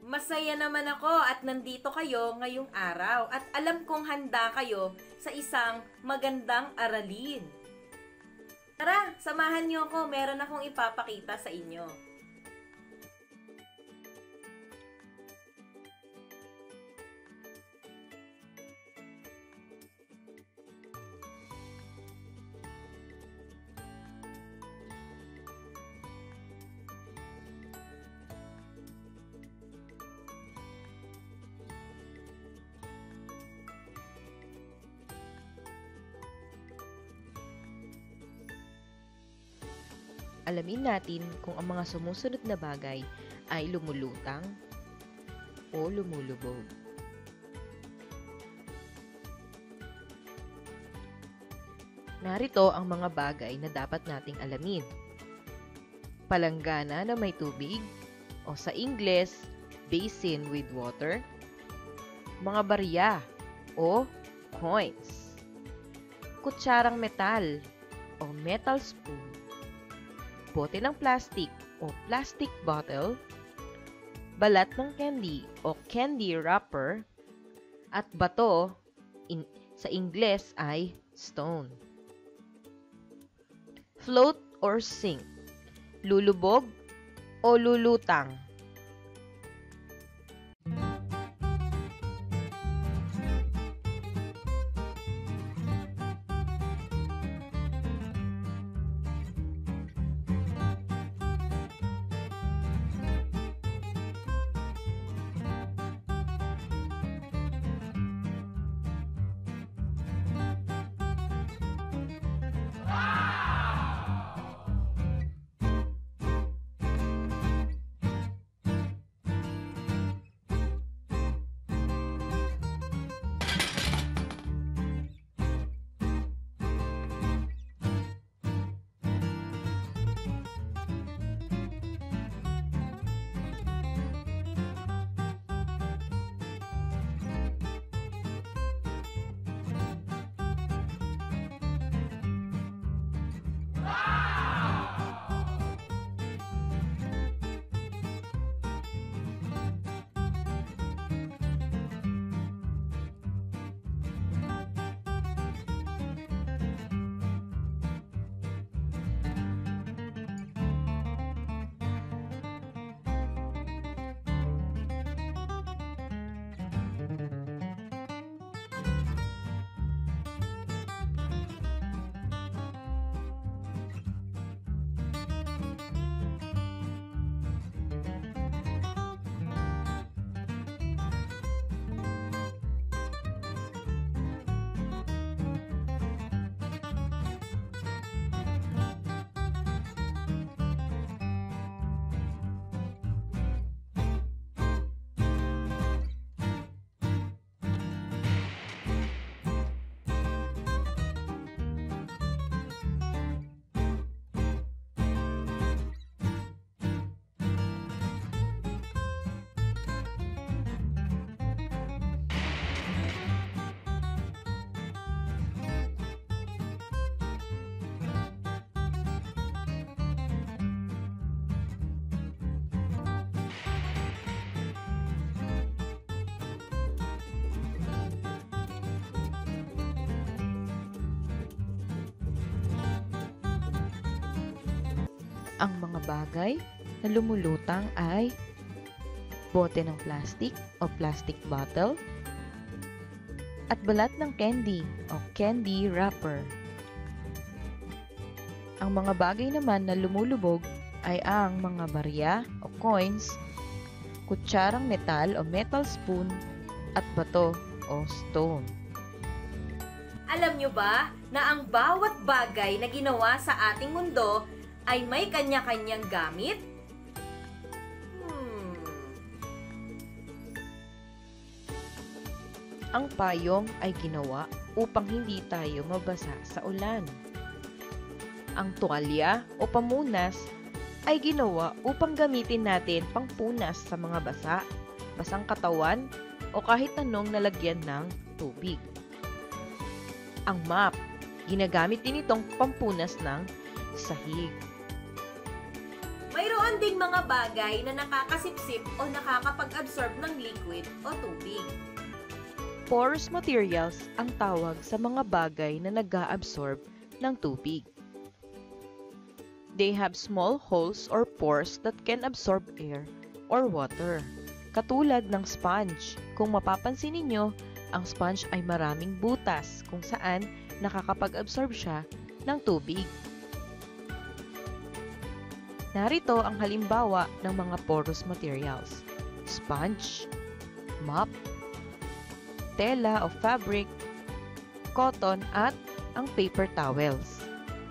Masaya naman ako at nandito kayo ngayong araw at alam kong handa kayo sa isang magandang aralin. Tara, samahan niyo ako, meron akong ipapakita sa inyo. Alamin natin kung ang mga sumusunod na bagay ay lumulutang o lumulubog. Narito ang mga bagay na dapat nating alamin. Palanggana na may tubig o sa Ingles, basin with water. Mga barya o coins. Kutsarang metal o metal spoon. Bote ng plastic o plastic bottle, balat ng candy o candy wrapper, at bato sa Ingles ay stone. Float or sink, lulubog o lulutang. Ang mga bagay na lumulutang ay bote ng plastic o plastic bottle at balat ng candy o candy wrapper. Ang mga bagay naman na lumulubog ay ang mga barya o coins, kutsarang metal o metal spoon, at bato o stone. Alam nyo ba na ang bawat bagay na ginawa sa ating mundo ay may kanya-kanyang gamit? Ang payong ay ginawa upang hindi tayo mabasa sa ulan. Ang tuwalya o pamunas ay ginawa upang gamitin natin pangpunas sa mga basang katawan o kahit anong nalagyan ng tubig. Ang map, ginagamit din itong pampunas ng sahig. Mayroon ding mga bagay na nakakasipsip o nakakapag-absorb ng liquid o tubig. Porous materials ang tawag sa mga bagay na nag-a-absorb ng tubig. They have small holes or pores that can absorb air or water. Katulad ng sponge. Kung mapapansin ninyo, ang sponge ay maraming butas kung saan nakakapag-absorb siya ng tubig. Narito ang halimbawa ng mga porous materials: sponge, mop, tela o fabric, cotton at ang paper towels.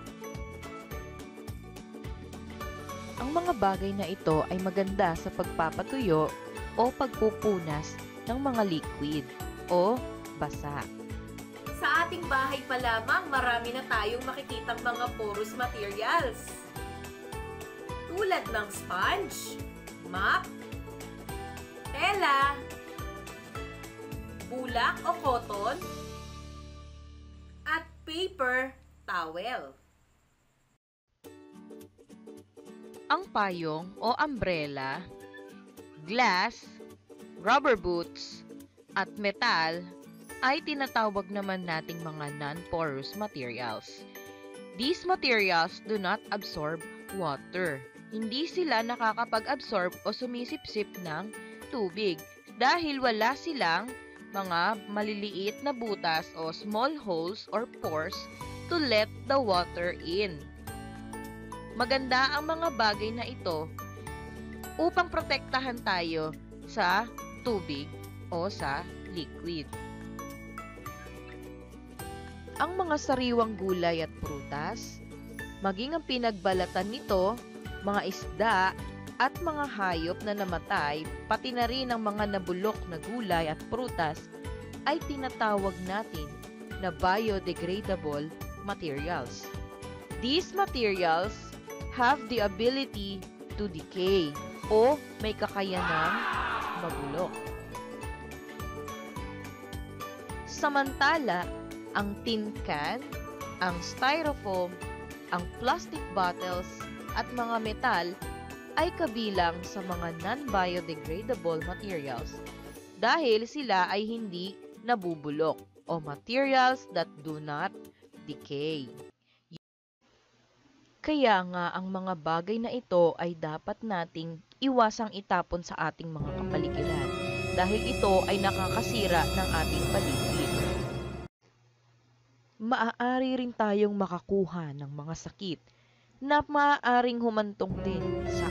Ang mga bagay na ito ay maganda sa pagpapatuyo o pagpupunas ng mga liquid o basa. Sa ating bahay pa lamang, marami na tayong makikitang mga porous materials. Tulad ng sponge, mop, tela, bulak o cotton, at paper towel. Ang payong o umbrella, glass, rubber boots, at metal ay tinatawag naman nating mga non-porous materials. These materials do not absorb water. Hindi sila nakakapag-absorb o sumisipsip ng tubig dahil wala silang mga maliliit na butas o small holes or pores to let the water in. Maganda ang mga bagay na ito upang protektahan tayo sa tubig o sa liquid. Ang mga sariwang gulay at prutas, maging ang pinagbalatan nito, mga isda at mga hayop na namatay, pati na rin ang mga nabulok na gulay at prutas ay tinatawag natin na biodegradable materials. These materials have the ability to decay o may kakayanang mabulok. Samantala, ang tin can, ang styrofoam, ang plastic bottles, at mga metal ay kabilang sa mga non-biodegradable materials dahil sila ay hindi nabubulok o materials that do not decay. Kaya nga ang mga bagay na ito ay dapat nating iwasang itapon sa ating mga kapaligiran dahil ito ay nakakasira ng ating paligid. Maaari rin tayong makakuha ng mga sakit na maaaring humantong din sa